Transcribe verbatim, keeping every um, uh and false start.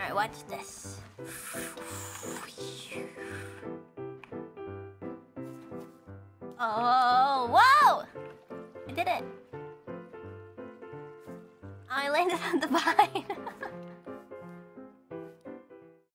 Alright, watch this. Oh, whoa! I did it. I landed on the vine.